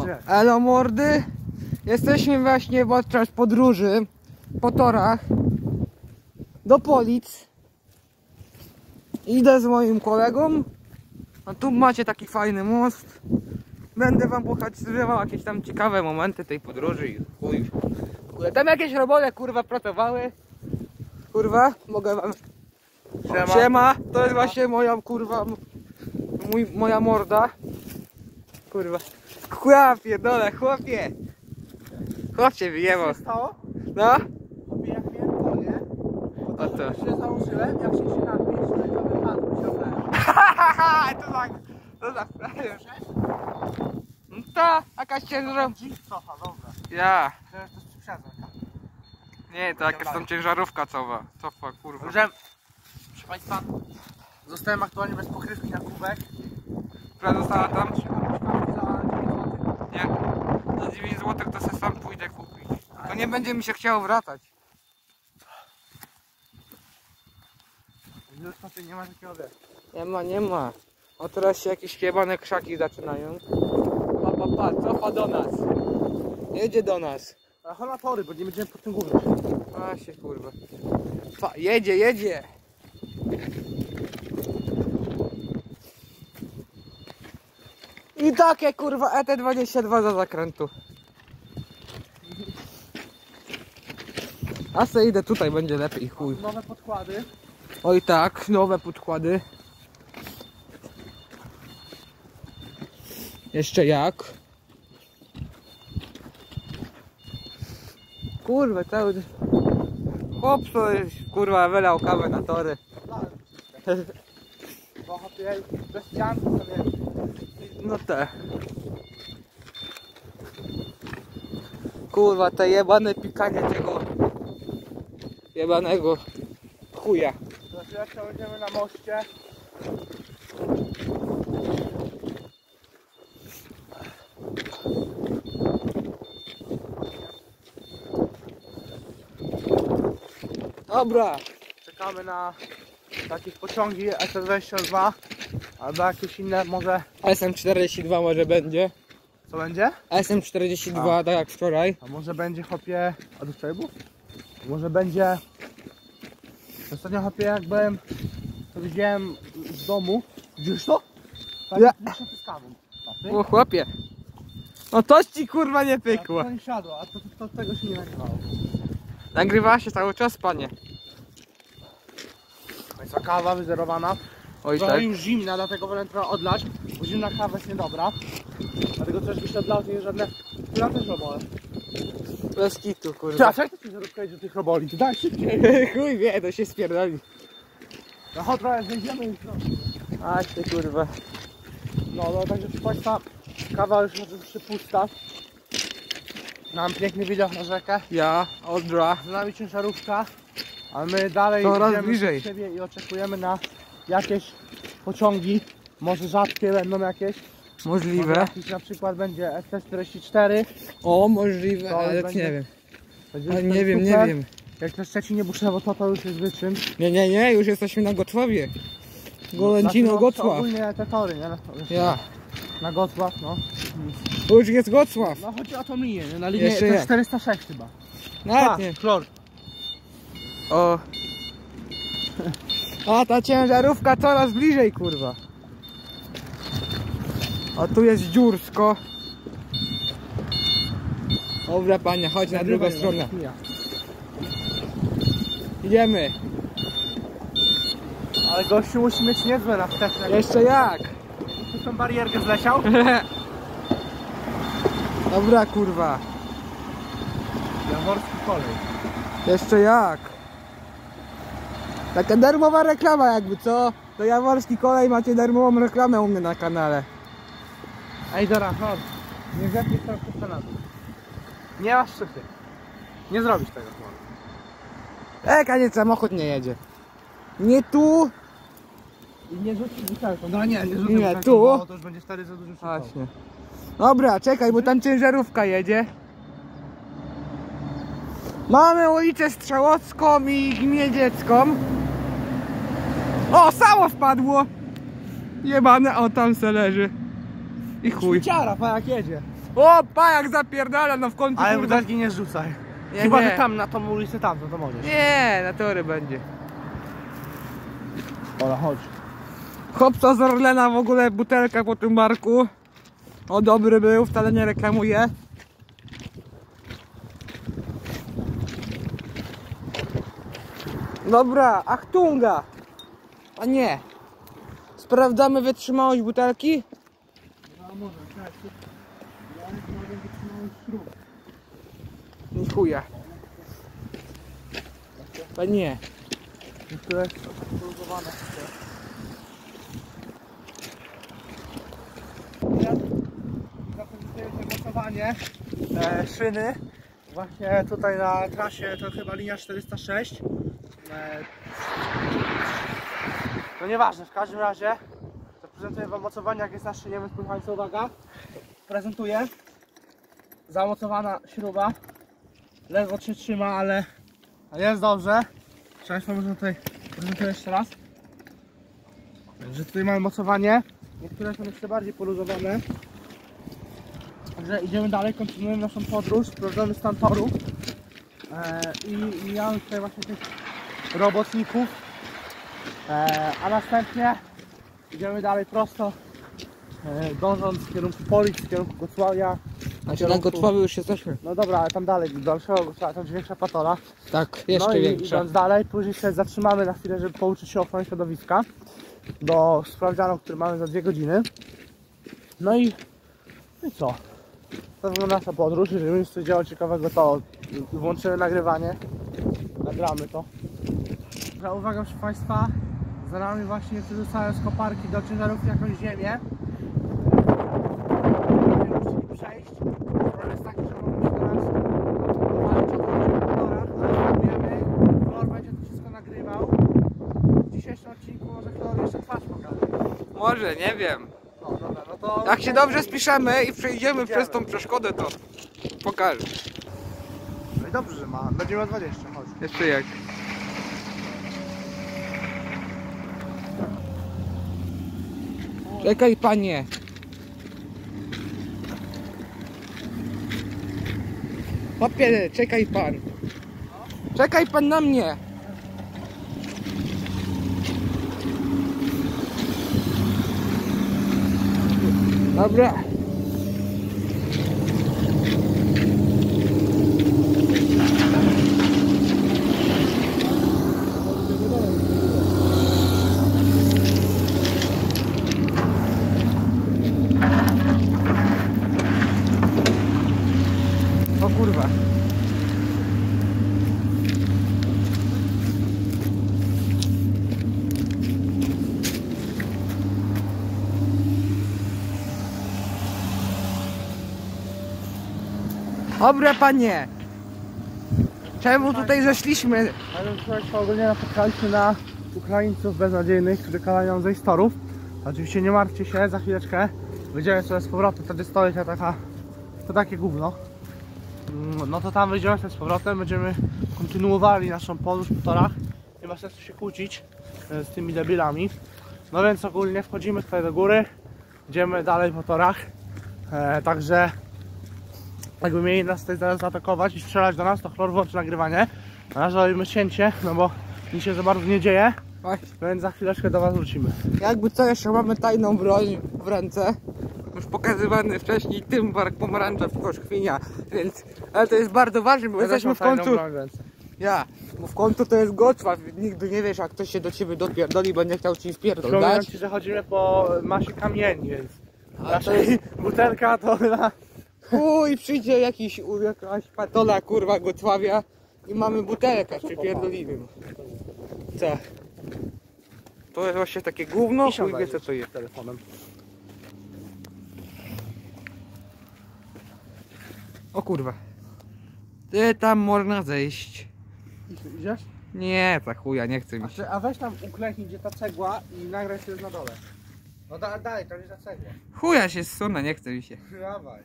Elo mordy, jesteśmy właśnie podczas podróży po torach do Polic. Idę z moim kolegą, a tu macie taki fajny most. Będę wam pokazywał jakieś tam ciekawe momenty tej podróży i chuj. Tam jakieś robole kurwa pracowały. Kurwa, mogę wam... Siema, to jest właśnie moja kurwa, moja morda. Kurwa. Chłopie, dole, chłopie. Chłopcie wyjebał. Co się stało? No? Chłopie, jak miałem to, nie? O to. Się założyłem, jak się napisz, to to wypadło się obrałem. To tak, no to, jakaś ciężarówka. Cofa, dobra. Ja. Teraz to jest przysiadka. Nie, to jakaś tam ciężarówka cofa, kurwa. Proszę Państwa, zostałem aktualnie bez pokrywki na kubek. Która została tam? Za 9 zł. Nie. Za 9 zł to sobie sam pójdę kupić. To nie będzie mi się chciało wracać. Już to nie ma takiego wiesz. Nie ma. O, teraz się jakieś jebane krzaki zaczynają. Pa, cofa do nas. Jedzie do nas. Ale chodź na tory, bo nie będziemy pod tym górnym. A się kurwa. Jedzie. I takie kurwa ET22 za zakrętu. A se idę tutaj, będzie lepiej, chuj. Nowe podkłady. Oj tak, nowe podkłady. Jeszcze jak? Kurwa, cały... Chłop sobie, kurwa, wylał kawę na tory. Bo chłopie, bez ścian to sobie... No te. Kurwa, te jebane pikanie tego jebanego chuja. Teraz będziemy na moście. Dobra. Czekamy na jakieś pociągi SS22 albo jakieś inne może... SM42 może będzie. Co będzie? SM42, tak jak wczoraj. A może będzie chłopie... A do wczoraj był? Może będzie... Ostatnio chłopie jak byłem... To widziałem z domu. Widzisz to? Tak, Ja. z kawą. O chłopie. No to ci kurwa nie pykło. To nie siadło, a to tego się nie nagrywało. Nagrywa się cały czas, panie. Państwa kawa wyzerowana. Oj Trochę tak. już zimna, dlatego wolę trochę odlać, bo zimna kawa jest niedobra. Dlatego też byś odlał, to nie żadne... Ja też robole. Bez kitu, Ty, kurwa. a co jak ty zarobka do tych roboli? Ty daj szybciej. Chuj wie, to się spierdoli. No chodź trochę, znajdziemy już. A ty kurwa. No, także proszę Państwa, kawa już może przypusta. Mam piękny widok na rzekę. Ja, Odra. Z nami ciężarówka, a my dalej Coraz idziemy bliżej. do siebie i oczekujemy na jakieś pociągi. Może rzadkie będą jakieś. Może Możliwe. jakiś na przykład będzie ST44. O, możliwe, To ale będzie- nie wiem. Będzie Ale super. nie wiem. Jak to Szczecinie Buszewo, to już jest wyczyn. Nie, już jesteśmy na Gotłowie. Golęcino, Gocław. Ogólnie te tory, nie? Ja. Na Gocław, no. To już jest Gocław. No chodzi o tą linię, nie? Na linię Jeszcze to jest nie. 406 chyba. Nawet nie. Klor. O. A ta ciężarówka coraz bliżej, kurwa. A tu jest Dziursko. Dobra panie, chodź na drugą stronę. Idziemy. Ale gościu musi mieć niezłe na wsteczne. Jeszcze jak? Przez tą barierkę zleciał? Dobra kurwa. Jaworski kolej. Jeszcze jak? Taka darmowa reklama jakby, co? To Jaworski Kolej, macie darmową reklamę u mnie na kanale. Ej Dora, chodź. Nie zepnij tam przez kanału. Nie masz szczyty. Nie zrobisz tego. Kaniec, samochód nie jedzie. Nie tu. I nie rzucisz butelką. No nie rzucę Nie, butelką, tu. bo to już będzie stary za dużo szybko. Właśnie. Dobra, czekaj, bo tam ciężarówka jedzie. Mamy ulicę Strzałocką i Gmiedziecką. O, sało wpadło! Jebane, o tam se leży. I chuj. Ciara, pa jak jedzie. O, pa, jak zapierdala, no w końcu Ale kurwa. butelki nie rzucaj. Nie, Chyba, nie. że tam, na tą ulicę tam, to możesz. Nie, na tory będzie. Ola, chodź. Chłopca z Orlena w ogóle butelka po tym barku. O, dobry był, wcale nie reklamuje. Dobra, Achtunga! A nie. Sprawdzamy wytrzymałość butelki. No może, tak. Ja nie mogę wytrzymać śrub. Ni chuja. A nie. Niektóre są poluzowane. Zaprezentuję mocowanie szyny. Właśnie tutaj na trasie to chyba linia 406. No nieważne, w każdym razie zaprezentuję wam mocowanie, jak jest na szynie, więc proszę Państwa, uwaga. Prezentuję. Zamocowana śruba. Ledwo się trzyma, ale jest dobrze. Państwo, może tutaj prezentuję jeszcze raz. Także tutaj mamy mocowanie. Niektóre są jeszcze bardziej poluzowane. Także idziemy dalej, kontynuujemy naszą podróż, sprawdzamy stan toru. I mijamy tutaj właśnie tych robotników. A następnie idziemy dalej prosto, dążąc w kierunku Polic, w kierunku Gocławia. Znaczy na Gotłowie już jesteśmy. No dobra, ale tam dalej, dalszego Gocławia, tam gdzie większa patola. Tak, jeszcze No i większa. idąc dalej, później się zatrzymamy na chwilę, żeby pouczyć się ochrony środowiska do sprawdzianu, który mamy za 2 godziny. No i co? To wygląda nasza podróż. Jeżeli będzie coś działo ciekawego, to włączymy nagrywanie. Nagramy to. Dobra, uwaga, proszę Państwa. Za nami właśnie przerzucają z koparki do ciężarówki jakąś ziemię. Będziemy musieli przejść. Problem jest taki, że mogą się teraz powalić o motorach, ale spróbujemy. Kolor będzie to wszystko nagrywał. W dzisiejszym odcinku może kolor jeszcze twarz pokaże. Może, nie wiem. No dobra, no to... Jak się dobrze spiszemy i przejdziemy przez tą przeszkodę, to pokażę. No i dobrze, że ma. Będziemy o 20, chodź. Jeszcze jak. Czekaj, panie. Papie, czekaj pan. Czekaj pan na mnie. Dobra. O kurwa. Dobra, panie. Czemu tutaj zeszliśmy? Ale słuchajcie, ogólnie napotkaliśmy na Ukraińców beznadziejnych, którzy kalają nam zejść z torów. Oczywiście nie martwcie się, za chwileczkę wyjdziemy sobie z powrotem, wtedy stoi ta taka, to takie gówno. No to tam wyjdziemy sobie z powrotem, będziemy kontynuowali naszą podróż po torach. Nie ma sensu się kłócić z tymi debilami. No więc ogólnie wchodzimy tutaj do góry, idziemy dalej po torach. Także jakby mieli nas tutaj zaraz zaatakować i strzelać do nas, to chlor włączy nagrywanie. Na razie robimy cięcie, no bo nic się za bardzo nie dzieje, więc za chwileczkę do was wrócimy. Jakby co, jeszcze mamy tajną broń w ręce. Już pokazywany wcześniej tymbark pomarańcza w koszkwinia, więc... Ale to jest bardzo ważne, bo jesteśmy w końcu... Bo w końcu to jest Gotław, nigdy nie wiesz, jak ktoś się do ciebie dopierdoli, będzie chciał ci Przypominam wpierdolać. ci, że chodzimy po masie kamieni, więc A to jest... butelka to na... Uj, przyjdzie jakaś patola, kurwa, Gotławia i mamy butelkę, przypierdolimy. Co? To jest właśnie takie gówno, chuj wie co to jest. Telefonem. O kurwa. Ty tam można zejść. Idziesz? Nie, za chuja, nie chce mi się. A weź tam uklęknij, gdzie ta cegła i nagraj się na dole. No dalej, tam jest ta cegła. Chuja się zsunę, nie chce mi się. Dawaj.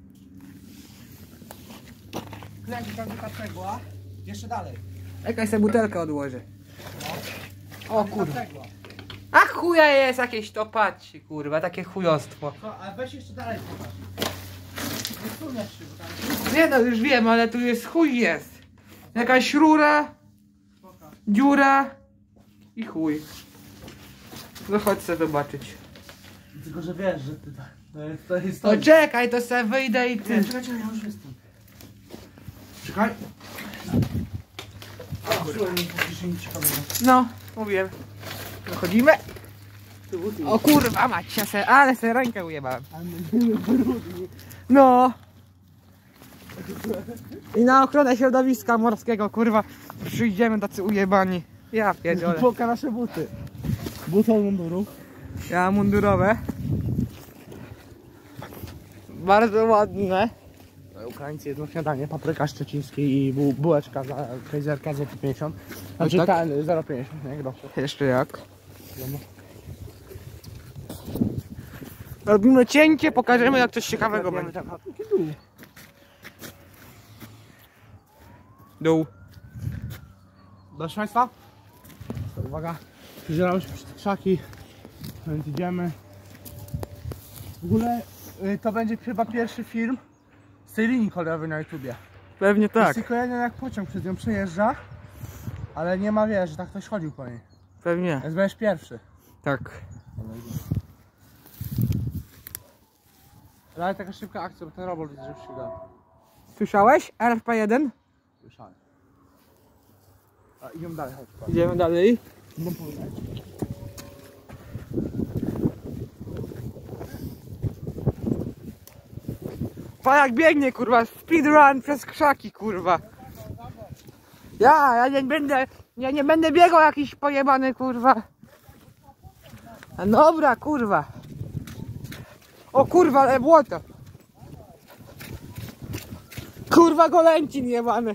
Klęknij tam, gdzie ta cegła. Jeszcze dalej. Jakaś sobie butelkę odłożę. O Tam kurwa. ta cegła. A chuja jest jakieś to, patrzcie, kurwa, takie chujostwo. No, ale weź jeszcze dalej pokaż. Nie no, już wiem, ale tu jest chuj jest. Jakaś rura, dziura i chuj. No chodź sobie zobaczyć. Tylko, że wiesz, że ty to jest No czekaj, to sobie wyjdę i ty. Nie, czekaj, ja już jestem. Czekaj. No, mówiłem. Wychodzimy. O kurwa mać, ale sobie rękę ujebałem. No. I na ochronę środowiska morskiego, kurwa, przyjdziemy tacy ujebani. Ja pierdolę. Poka nasze buty. Buty od munduru. Ja mundurowe. Bardzo ładne. Ukraińcy jedzą śniadanie, papryka szczecińskiej i bułeczka za kejzerka za 50. Znaczy tak? ta 0,50, nie groszy. Jeszcze jak. Robimy cięcie, pokażemy jak coś ciekawego będzie. Dół. Proszę Państwa, to uwaga, przyzieramy się przez te krzaki, więc idziemy. W ogóle to będzie chyba pierwszy film z tej linii kolejowej na YouTubie. Pewnie tak. Jest tylko jeden jak pociąg przez nią przejeżdża, ale nie ma, wiesz, że tak ktoś chodził po niej. Pewnie. Więc będziesz pierwszy. Tak. Ale taka szybka akcja, bo ten robot widzę, że ściga. Słyszałeś? RP1? Słyszałem. A idziemy dalej, chodź. Idziemy dalej. Idę powiedzieć. Pa jak biegnie, kurwa, speedrun przez krzaki, kurwa. Ja nie będę biegał jakiś pojebany, kurwa. A dobra, kurwa. O kurwa, ale błoto. Kurwa, Golęcin jebany.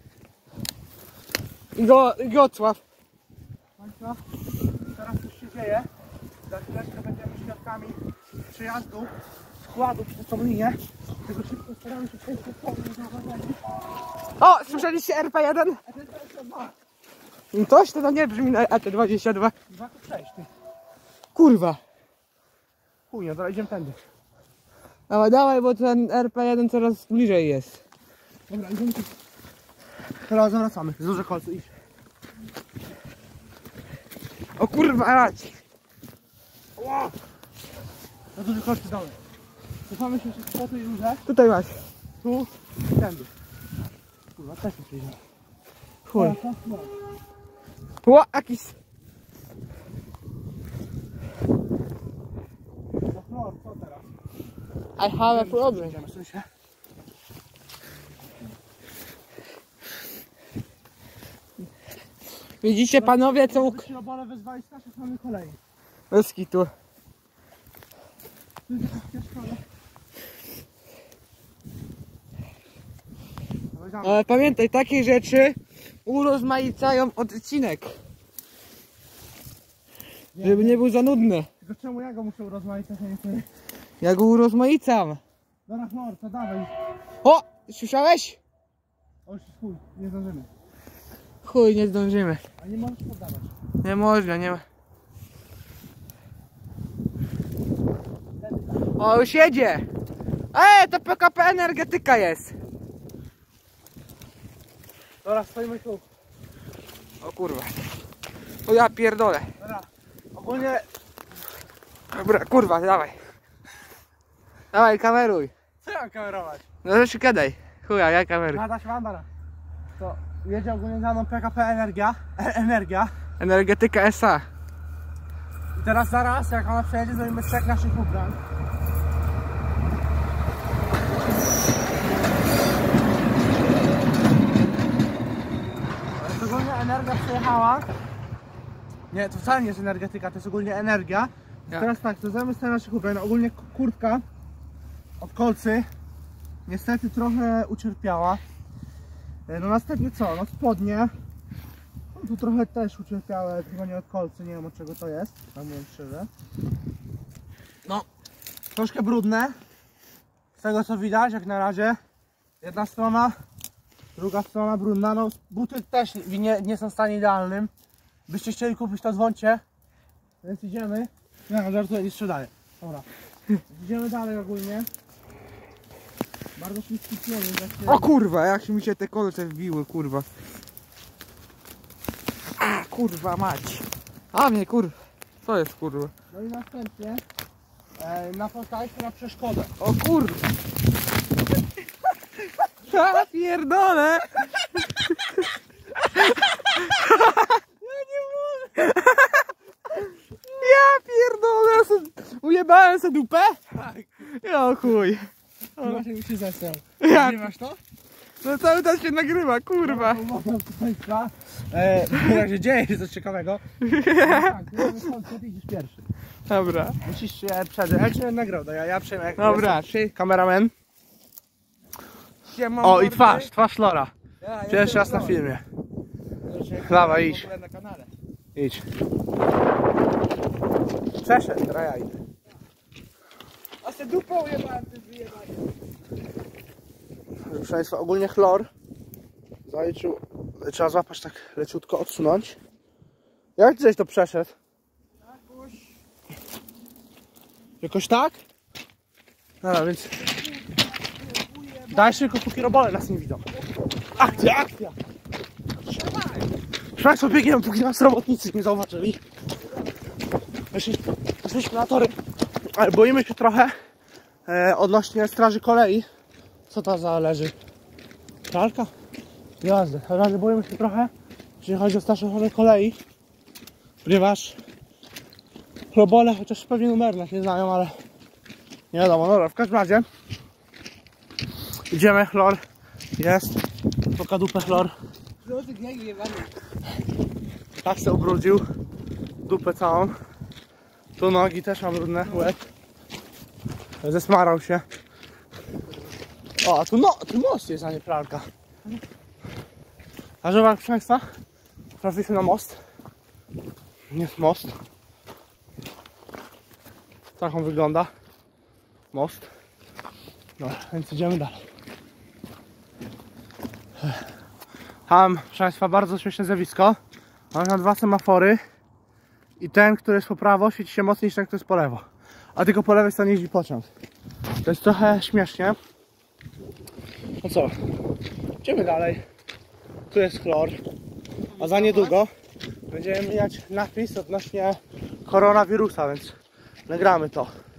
Gocław. Państwa, teraz coś się dzieje. Za chwileczkę będziemy świadkami przejazdu składu przez tą linię. Tego szybko staramy się przejść przez tą linię. O, słyszeliście RP1? No coś to nie brzmi na ET22. Dwa tu przejść, ty. Kurwa. Chuj, no teraz idziemy tędy. Dawaj, dawaj, bo ten RP1 coraz bliżej jest. Dobra, idziemy tu. Teraz zawracamy. Z duże kolce, idź. O kurwa, rać. Wow. Na duże kolce dalej. Cofamy się przez po tej rurze. Tutaj masz. Tu i tędy. Kurwa, też nie przyjdzie. Chuj. O, jakiś... No flor, co teraz? I have a problem. Idziemy, stój się. Widzicie panowie, co... Wyście obole wezwali z naszej samej kolei. Bez kitu. Tu jest jakaś ścieżka, ale... Ale pamiętaj, takie rzeczy urozmaicają odcinek. Żeby nie był za nudny. Tylko czemu ja go muszę urozmaicać, a nie ty? Ja go urozmaicam. Dobra, flor, to dawaj. O! Słyszałeś? O, już jest chuj, nie zdążymy. Chuj, nie zdążymy. A nie możesz poddawać. Nie można, nie ma. O, już jedzie! To PKP Energetyka jest! Dobra, stoimy tu. O kurwa. O ja pierdolę. Dobra, ogólnie... Dobra, kurwa, dawaj. Dawaj, kameruj. Co ja mam kamerować? No to gadaj. Chuja, ja kameruj. Nada się wandara. To jedzie ogólnie za mną PKP Energia. Energetyka SA. I teraz zaraz, jak ona przejedzie, zrobimy sek naszych ubrań. Ale to ogólnie Energia przejechała. Nie, to wcale nie jest energetyka, to jest ogólnie Energia. Ja. Teraz tak, to zamiast naszych ubrań, no ogólnie kurtka od kolcy niestety trochę ucierpiała. No następnie co? No spodnie. No tu trochę też ucierpiałe, chyba nie od kolcy, nie wiem od czego to jest, tak mówiąc szczerze. No, troszkę brudne. Z tego co widać, jak na razie. Jedna strona, druga strona brudna. No buty też nie są w stanie idealnym. Byście chcieli kupić, to dzwońcie. Więc idziemy. Nie no, żartuję, jeszcze dalej. Dobra. Idziemy dalej ogólnie. Bardzo śliski pionie, O kurwa, jak się mi się te kolce wbiły, kurwa. A kurwa mać. A mnie kurwa. Co jest kurwa? No i następnie napotkaliśmy na przeszkodę. O kurwa. Ja pierdolę. Ja pierdolę. Ujebałem sobie dupę? Tak. Ja chuj. Właśnie mi się zesrał. Ja- Nagrywasz to? No cały czas się nagrywa, kurwa. W razie dzieje się coś ciekawego. Tak, ty idziesz pierwszy. Dobra. Musisz się przedrzeć. Ja cię nagrał, ja przejmę jak Dobra. jestem. Kameraman. Siema, O i mordy. twarz Lora. Ja Pierwszy raz na pierdolę. filmie. Dawaj, idź. w ogóle na kanale. Idź. Przeszedł, teraz ja idę. A se dupą ujebałem, ty wyjebanie. Proszę Państwa, ogólnie chlor zaliczył, trzeba złapać tak leciutko, odsunąć. Jak Ty żeś to przeszedł? Jakoś tak? Dobra, więc daj szybko, póki robole nas nie widzą. Akcja, akcja! Proszę Państwa, biegniemy, póki nas robotnicy nie zauważyli. Wyszliśmy na tory, ale boimy się trochę odnośnie straży kolei. Co to za leży? Pralka? Jazdy. Na razie boimy się trochę, jeśli chodzi o strażę kolei, ponieważ robole, chociaż pewnie numer nas nie znają, ale nie wiadomo. Dobra, w każdym razie idziemy, chlor jest, poka dupę chlor. Tak się ubrudził, dupę całą, tu nogi też mam brudne, łeb, zesmarał się. O, a tu, tu most jest, a nie pralka. A że proszę Państwa, trafiliśmy na most. Jest most. Tak on wygląda. Most. No, więc idziemy dalej. Tam, proszę Państwa, bardzo śmieszne zjawisko. Mamy na dwa semafory i ten, który jest po prawo, świeci się mocniej niż ten, który jest po lewo. A tylko po lewej stronie jeździ pociąg. To jest trochę śmiesznie. No co? Idziemy dalej. Tu jest chlor. A za niedługo będziemy mijać napis odnośnie koronawirusa, więc nagramy to.